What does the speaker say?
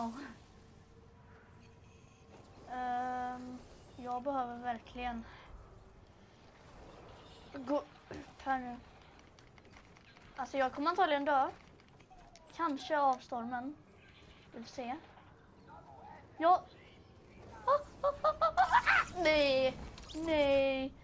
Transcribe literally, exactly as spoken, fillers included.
Um, jag behöver verkligen gå upp här nu. Alltså jag kommer antagligen dö. Kanske av stormen. Vi får se. Ja. Ah, ah, ah, ah, ah. Nej. Nej.